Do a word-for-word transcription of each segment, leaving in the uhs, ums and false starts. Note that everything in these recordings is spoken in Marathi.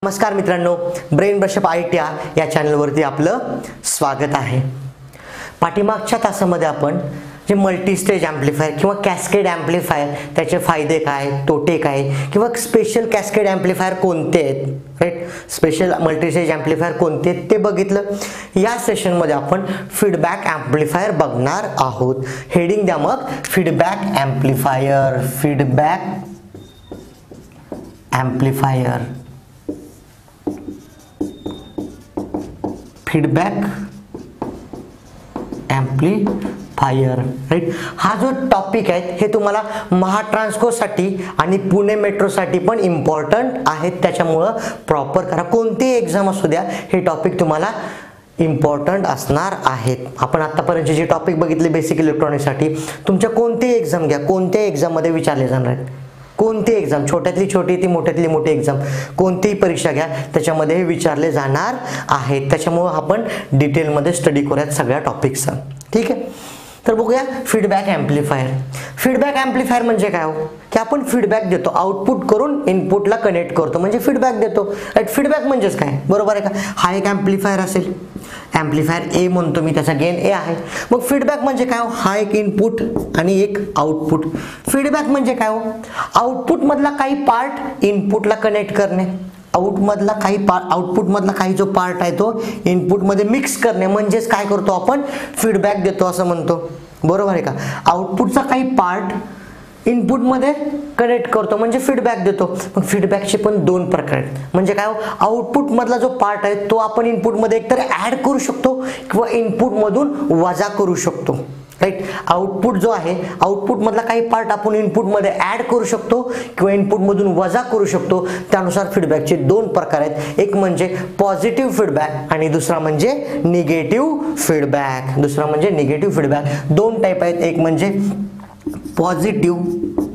नमस्कार मित्रांनो, ब्रेन ब्रशअप आयटीआ या चॅनलवरती आपलं स्वागत आहे। पाठीमागच्या तासामध्ये आपण जे मल्टी स्टेज एम्प्लीफायर किंवा कॅस्केड एम्प्लीफायर त्याचे फायदे काय, तोटे काय किंवा स्पेशल कॅस्केड एम्प्लीफायर कोणते आहेत, right, special multi stage amplifier कोणते आहेत ते बघितलं। या सेशनमध्ये आपण फीडबॅक एम्प्लीफायर बघणार आहोत। हेडिंग द्या मग, feedback amplifier, feedback amplifier, feedback amplifier, right. हा जो टॉपिक आहे हे तुम्हाला महाट्रान्सकोसाठी आणि पुणे मेट्रोसाठी पण इम्पॉर्टंट आहेत, त्याच्यामुळं प्रॉपर करा। कोणती एक्झाम असू द्या हे टॉपिक तुम्हाला इम्पॉर्टंट असणार आहेत। आपण आतापर्यंत जे टॉपिक बघितले बेसिक इलेक्ट्रॉनिक्ससाठी, तुमच्या कोणती एक्झाम घ्या, कोणत्या एक्झाममध्ये विचारले जाणार आहेत, कोणती एक्झाम, छोट्यातली छोटी ती मोठ्यातली मोठी एक्झाम, कोणतीही परीक्षा घ्या त्याच्यामध्ये हे विचारले जाणार आहेत। त्याच्यामुळे आपण डिटेलमध्ये स्टडी करूयात सगळ्या टॉपिक्सचा, ठीक आहे। तर बघूया फीडबॅक एम्प्लीफायर। फीडबॅक एम्प्लीफायर म्हणजे काय हो, की आपण फीडबॅक देतो, आउटपुट करून इनपुटला कनेक्ट करतो म्हणजे फीडबॅक देतो, राईट। फीडबॅक म्हणजेच काय, बरोबर आहे का। हा एक एम्प्लीफायर असेल, एम्प्लीफायर ए म्हणतो मी, त्याचा गेन ए आहे। मग फीडबॅक म्हणजे काय हो, हा एक इनपुट आणि एक आउटपुट। फीडबॅक म्हणजे काय हो, आउटपुट मधला काही पार्ट इनपुटला कनेक्ट करणे, आउट मधला काही पार्ट, आउटपुट मधला काही जो पार्ट आहे तो इनपुट मध्ये मिक्स करणे, म्हणजेच काय करतो आपण, फीडबॅक देतो असं म्हणतो, बरोबर आहे का। आउटपुटचा काही पार्ट इनपुट मध्ये कनेक्ट करतो म्हणजे फीडबॅक देतो। मग फीडबॅकचे पण दोन प्रकार आहेत, म्हणजे काय हो, आउटपुट मधला जो पार्ट आहे तो आपण इनपुट मध्ये एकतर ऍड करू शकतो किंवा इनपुट मधून वजा करू शकतो, राईट। आउटपुट जो आहे, आउटपुट मधला काही पार्ट आपण इनपुट मध्ये ऍड करू शकतो किंवा इनपुट मधून वजा करू शकतो। त्यानुसार फीडबॅकचे दोन प्रकार आहेत, एक म्हणजे पॉझिटिव्ह फीडबॅक आणि दुसरा म्हणजे निगेटिव्ह फीडबॅक, दुसरा म्हणजे निगेटिव्ह फीडबॅक। दोन टाइप आहेत, एक म्हणजे positive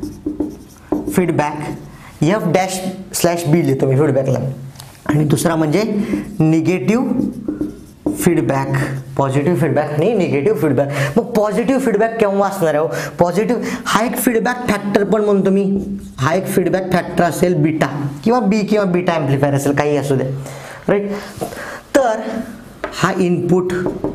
feedback, F dash slash B लिहितो मी फीडबॅकला, आणि दुसरा म्हणजे निगेटिव्ह फीडबॅक, पॉझिटिव्ह फीडबॅक आणि निगेटिव्ह फीडबॅक। मग पॉझिटिव्ह फीडबॅक केव्हा असणार आहे, पॉझिटिव्ह हा एक फीडबॅक फॅक्टर पण म्हणतो मी, हा एक फीडबॅक फॅक्टर असेल बीटा किंवा बी किंवा बीटा एम्प्लीफायर असेल, काही असू दे, राईट। तर हा इनपुट,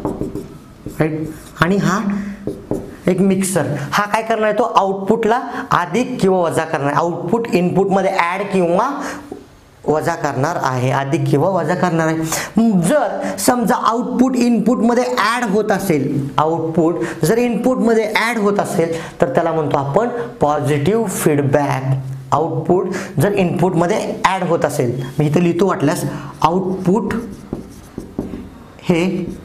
राईट, आणि हा एक मिक्सर, हा काय करणार आहे, तो आउटपुटला अधिक किंवा वजा करणार, आउटपुट इनपुट मध्ये ऍड किंवा वजा करणार आहे, अधिक किंवा वजा करणार आहे। जर समजा आउटपुट इनपुट मध्ये ऍड होत असेल, आउटपुट जर इनपुट मध्ये ऍड होत असेल तर त्याला म्हणतो आपण पॉझिटिव्ह फीडबॅक। आउटपुट जर इनपुट मध्ये ऍड होत असेल, मी इथे लिहितो वाटल्यास, आउटपुट हे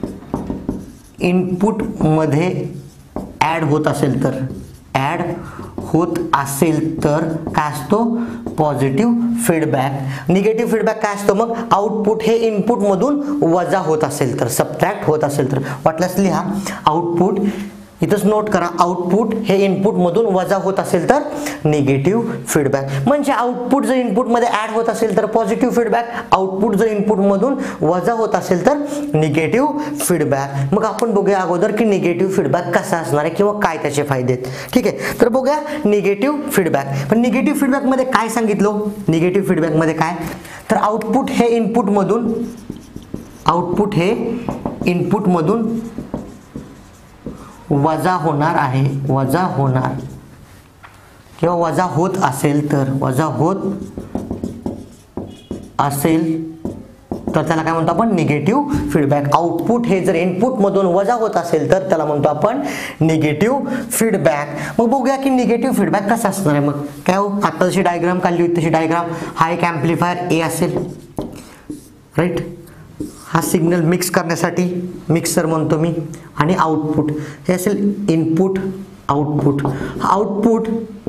इनपुट मध्ये ऍड होत असेल तर, ऍड होत असेल तर काय असतो, पॉझिटिव्ह फीडबॅक। निगेटिव्ह फीडबॅक काय असतो, मग आउटपुट हे इनपुट मधून वजा होत असेल तर, सबट्रॅक्ट होत असेल तर, वाटल्यास लिहा आउटपुट, इथंच नोट करा, आउटपुट हे इनपुट मधून वजा होत असेल तर निगेटिव्ह फीडबॅक। म्हणजे आउटपुट जर इनपुट मध्ये ऍड होत असेल तर पॉझिटिव्ह फीडबॅक, आउटपुट जर इनपुट मधून वजा होत असेल तर निगेटिव्ह फीडबॅक। मग आपण बघूया अगोदर की निगेटिव्ह फीडबॅक कसा असणार आहे किंवा काय त्याचे फायदे आहेत, ठीक आहे। तर बघूया निगेटिव्ह फीडबॅक। पण निगेटिव्ह फीडबॅक मध्ये काय सांगितलं, निगेटिव्ह फीडबॅक मध्ये काय, तर आउटपुट हे इनपुट मधून, आउटपुट हे इनपुट मधून वजा होणार आहे, वजा होणार किंवा वजा होत असेल तर, वजा होत असेल तर त्याला काय म्हणतो आपण, निगेटिव्ह फीडबॅक। आउटपुट हे जर इनपुट मधून वजा होत असेल तर त्याला म्हणतो आपण निगेटिव्ह फीडबॅक। मग बघूया की निगेटिव्ह फीडबॅक कसा असणार आहे। मग काय हो, आता जशी डायग्राम काढली होती तशी डायग्राम, हा एक एम्प्लीफायर ए असेल, राईट, हा सिग्नल मिक्स करण्यासाठी मिक्सर म्हणतो मी, आणि आउटपुट हे असेल इनपुट आउटपुट। आउटपुट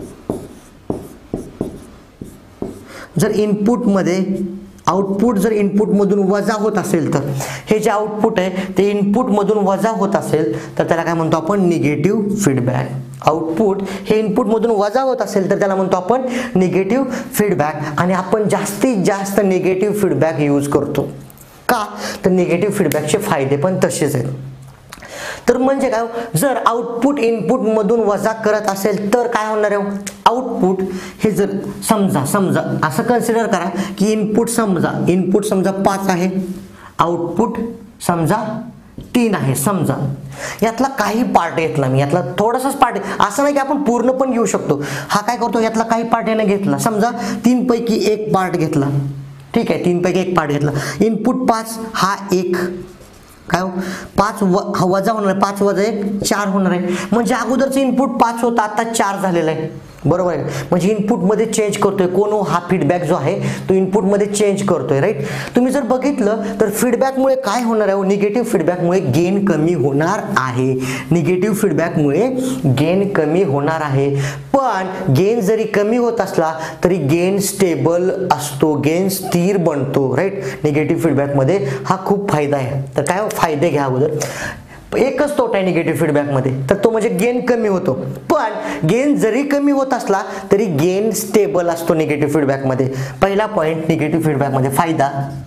जर इनपुट मध्ये, आउटपुट जर इनपुट मधून वजा होत असेल तर, हे जे आउटपुट आहे ते इनपुट मधून वजा होत असेल तर त्याला काय म्हणतो आपण, निगेटिव्ह फीडबॅक। आउटपुट हे इनपुट मधून वजा होत असेल तर त्याला म्हणतो आपण निगेटिव्ह फीडबॅक। आणि आपण जास्तीत जास्त निगेटिव्ह फीडबॅक यूज करतो का, तर निगेटिव्ह फीडबॅकचे फायदे पण तसेच आहेत। तर म्हणजे काय, जर आउटपुट इनपुट मधून वजा करत असेल तर काय होणार आहे, आउटपुट हे जर समजा समजा असं कन्सिडर करा की इनपुट समजा इनपुट समजा पाच आहे, आउटपुट समजा तीन आहे समजा, यातला काही पार्ट घेतला मी, यातला थोडासाच पार्ट, असं नाही की आपण पूर्ण पण घेऊ शकतो, हा काय करतो यातला काही पार्ट याने घेतला, समजा तीन पैकी एक पार्ट घेतला, ठीक आहे, तीन पैकी एक पार्ट घेतला, इनपुट पाच हा एक काय पाच व हा वजा होणार आहे, पाच वजा एक चार होणार आहे, म्हणजे अगोदरचं इनपुट पाच होता आता चार झालेला आहे, बरोबर आहे, म्हणजे इनपुट मध्ये चेंज करतोय कोण, हा फीडबॅक जो आहे तो इनपुट मध्ये चेंज करतोय, राईट. तुम्ही जर बघितलं तर फीडबॅकमुळे काय होणार आहे, निगेटिव्ह फीडबॅकमुळे गेन कमी होणार आहे, निगेटिव्ह फीडबॅकमुळे गेन कमी होणार आहे, पण गेन जरी कमी होत असला तरी गेन स्टेबल असतो, गेन स्थिर बनतो, राईट. निगेटिव्ह फीडबॅकमध्ये हा खूप फायदा आहे. तर काय फायदे घ्या अगोदर, एकच तोटा आहे निगेटिव्ह फीडबॅकमध्ये, तर तो म्हणजे गेन कमी होतो, पण गेन जरी कमी होत असला तरी गेन स्टेबल असतो निगेटिव्ह फीडबॅकमध्ये. पहिला पॉइंट निगेटिव्ह फीडबॅकमध्ये फायदा,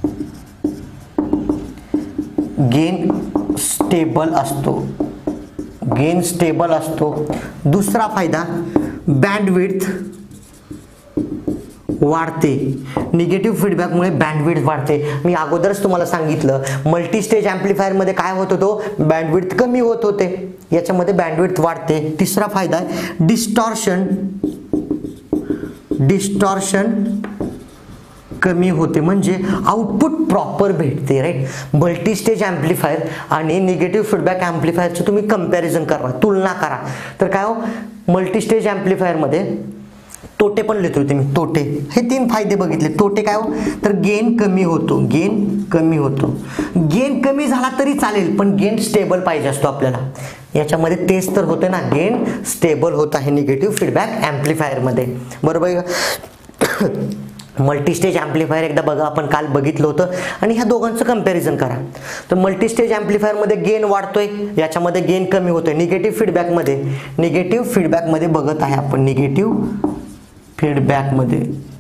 गेन स्टेबल असतो, गेन स्टेबल असतो. दुसरा फायदा बँडविड्थ वाढते, निगेटिव्ह फीडबॅकमुळे बँडविड्थ वाढते. मी अगोदरच तुम्हाला सांगितलं मल्टी स्टेज एम्प्लीफायर मध्ये काय होत होतो, बँडविड्थ कमी होत होते, याच्यामध्ये बँडविड्थ वाढते. तिसरा फायदा आहे डिस्टॉर्शन, डिस्टॉर्शन कमी होते, म्हणजे आउटपुट प्रॉपर भेटते, राईट. मल्टी स्टेज एम्प्लीफायर आणि निगेटिव्ह फीडबॅक एम्प्लीफायरचं तुम्ही कंपॅरिझन करा, तुलना करा, तर काय हो, मल्टी स्टेज एम्प्लीफायर मध्ये तोटे पण लिहितो मी, तोटे हे तीन फायदे बघितले. तोटे काय हो, तर गेन कमी होतो, गेन कमी होतो, गेन कमी झाला तरी चालेल पण गेन स्टेबल पाहिजे असतो आपल्याला, याच्यामध्ये तेच तर होते ना, गेन स्टेबल होत आहे निगेटिव्ह फीडबॅक एम्प्लीफायर मध्ये, बरोबर आहे. मल्टी स्टेज एम्प्लीफायर एकदा बघा, आपण काल बघितलं होतं, आणि ह्या दोघांचं कंपॅरिझन करा. तर मल्टी स्टेज एम्प्लीफायर मध्ये गेन वाढतोय, याच्यामध्ये गेन कमी होतोय. निगेटिव्ह फीडबॅक मध्ये निगेटिव्ह फीडबॅक मध्ये बघत आहे आपण, निगेटिव्ह फीडबॅक मध्ये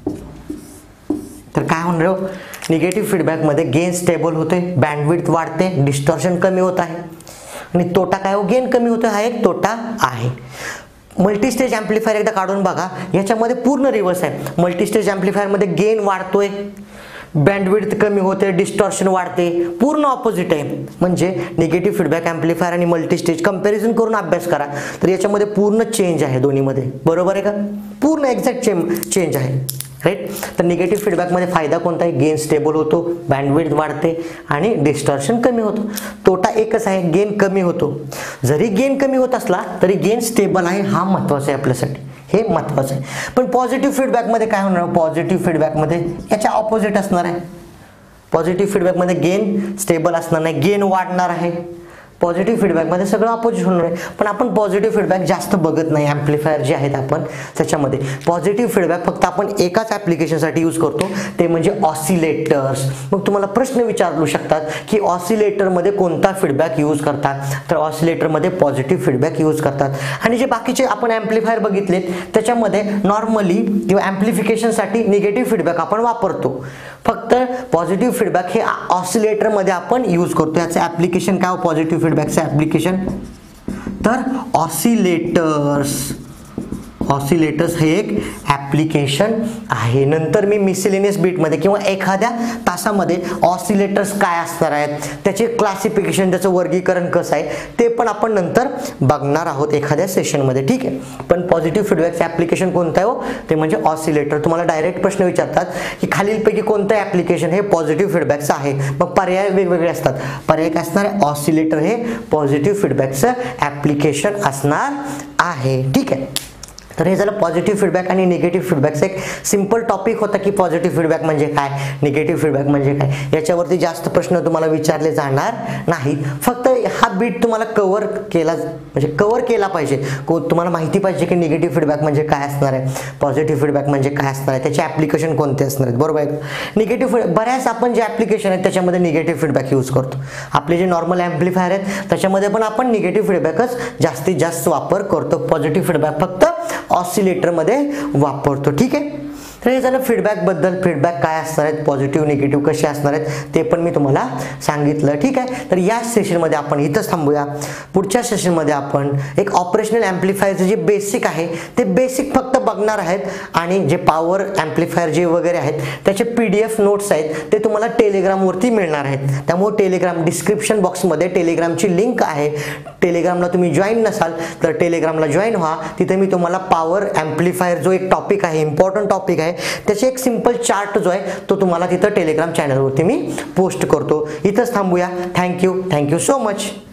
तर काय होणार, निगेटिव्ह फीडबॅक मध्ये गेन स्टेबल होते, बँडविड्थ वाढते, डिस्टॉर्शन कमी होत आहे, आणि तोटा काय हो, गेन कमी होतो, हा एक तोटा आहे. मल्टी स्टेज एम्प्लीफायर एकदा काढून बघा, याच्यामध्ये पूर्ण रिव्हर्स आहे. मल्टी स्टेज एम्प्लीफायर मध्ये गेन वाढतोय, बँडविड्थ कमी होते, डिस्टॉर्शन वाढते, पूर्ण ऑपोजिट आहे. म्हणजे निगेटिव्ह फीडबॅक एम्प्लीफायर आणि मल्टी स्टेज कंपॅरिझन करून अभ्यास करा, तर याच्यामध्ये पूर्ण चेंज आहे दोन्हीमध्ये, बरोबर आहे का, पूर्ण एक्झॅक्ट चेंज आहे, राईट. तर निगेटिव्ह फीडबॅकमध्ये फायदा कोणता आहे, गेन स्टेबल होतो, बँडविड्थ वाढते आणि डिस्टॉर्शन कमी होतो. तोटा एकच आहे, गेन कमी होतो. जरी गेन कमी होत असला तरी गेन स्टेबल आहे, हा महत्त्वाचा आहे आपल्यासाठी, हे महत्त्वाचं आहे. पण पॉझिटिव्ह फीडबॅकमध्ये काय होणार, पॉझिटिव्ह फीडबॅकमध्ये याच्या ऑपोजिट असणार आहे. पॉझिटिव्ह फीडबॅकमध्ये गेन स्टेबल असणार नाही, गेन वाढणार आहे. पॉझिटिव्ह फीडबॅकमध्ये सगळं अपोजिट होणार आहे. पण आपण पॉझिटिव्ह फीडबॅक जास्त बघत नाही, ॲम्प्लिफायर जे आहेत आपण त्याच्यामध्ये. पॉझिटिव्ह फीडबॅक फक्त आपण एकाच ॲप्लिकेशनसाठी यूज करतो, ते म्हणजे ऑसिलेटर्स. मग तुम्हाला प्रश्न विचारू शकतात की ऑसिलेटरमध्ये कोणता फीडबॅक यूज करतात, तर ऑसिलेटरमध्ये पॉझिटिव्ह फीडबॅक यूज करतात. आणि जे बाकीचे आपण ॲम्प्लिफायर बघितलेत त्याच्यामध्ये नॉर्मली किंवा ॲम्प्लिफिकेशनसाठी निगेटिव्ह फीडबॅक आपण वापरतो, फक्त पॉझिटिव्ह फीडबॅक हे ऑसिलेटरमध्ये आपण यूज करतो. याचं ॲप्लिकेशन काय, पॉझिटिव्ह फीडबॅकचं ॲप्लिकेशन, तर ऑसिलेटर्स, ऑसिलेटर्स हे एक ॲप्लिकेशन आहे. नंतर मी मिसेलेनियस बीटमध्ये किंवा एखाद्या तासामध्ये ऑसिलेटर्स काय असणार आहेत, त्याचे क्लासिफिकेशन, त्याचं वर्गीकरण कसं आहे ते पण आपण नंतर बघणार आहोत एखाद्या सेशनमध्ये, ठीक आहे. पण पॉझिटिव्ह फीडबॅकचं ॲप्लिकेशन कोणतं आहे हो, ते म्हणजे ऑसिलेटर. तुम्हाला डायरेक्ट प्रश्न विचारतात की खालीलपैकी कोणतं ॲप्लिकेशन हे पॉझिटिव्ह फीडबॅकचं आहे, मग पर्याय वेगवेगळे असतात. पर्याय काय असणार आहे, ऑसिलेटर हे पॉझिटिव्ह फीडबॅकचं ॲप्लिकेशन असणार आहे, ठीक आहे. तर हे झालं पॉझिटिव्ह फीडबॅक आणि निगेटिव्ह फीडबॅकचा एक सिंपल टॉपिक होता की पॉझिटिव्ह फीडबॅक म्हणजे काय, निगेटिव्ह फीडबॅक म्हणजे काय. याच्यावरती जास्त प्रश्न तुम्हाला विचारले जाणार नाहीत, फक्त हा बीट तुम्हाला कव्हर केला, म्हणजे कव्हर केला पाहिजे. तुम्हाला माहिती पाहिजे की निगेटिव्ह फीडबॅक म्हणजे काय असणार आहे, पॉझिटिव्ह फीडबॅक म्हणजे काय असणार आहे, त्याचे ॲप्लिकेशन कोणते असणार आहेत, बरोबर आहे. निगेटिव्ह फीड बऱ्याच आपण जे ॲप्लिकेशन आहेत त्याच्यामध्ये निगेटिव्ह फीडबॅक यूज करतो. आपले जे नॉर्मल ॲम्प्लिफायर आहेत त्याच्यामध्ये पण आपण निगेटिव्ह फीडबॅकच जास्तीत जास्त वापर करतो, पॉझिटिव्ह फीडबॅक फक्त ऑसिलेटरमध्ये वापरतो, ठीक आहे. तर हे झालं फीडबॅकबद्दल. फीडबॅक काय असणार आहेत, पॉझिटिव्ह निगेटिव्ह कसे असणार आहेत ते पण मी तुम्हाला सांगितलं. ठीक आहे, तर या सेशनमध्ये आपण इथंच थांबूया. पुढच्या सेशनमध्ये आपण एक ऑपरेशनल ॲम्प्लिफायरचे जे बेसिक आहे ते बेसिक फक्त बघणार आहेत आणि जे पॉवर ॲम्प्लिफायर जे वगैरे आहेत त्याचे पी डी एफ नोट्स आहेत ते तुम्हाला टेलिग्रामवरती मिळणार आहेत. त्यामुळे टेलिग्राम डिस्क्रिप्शन बॉक्समध्ये टेलिग्रामची लिंक आहे. टेलिग्रामला तुम्ही जॉईन नसाल तर टेलिग्रामला जॉईन व्हा. तिथे मी तुम्हाला पॉवर ॲम्प्लिफायर जो एक टॉपिक आहे, इम्पॉर्टंट टॉपिक आहे, त्याचे एक सिंपल चार्ट जो आहे तो तुम्हाला तिथं टेलिग्राम चॅनलवरती मी पोस्ट करतो. इथंच थांबूया. Thank you thank you so much.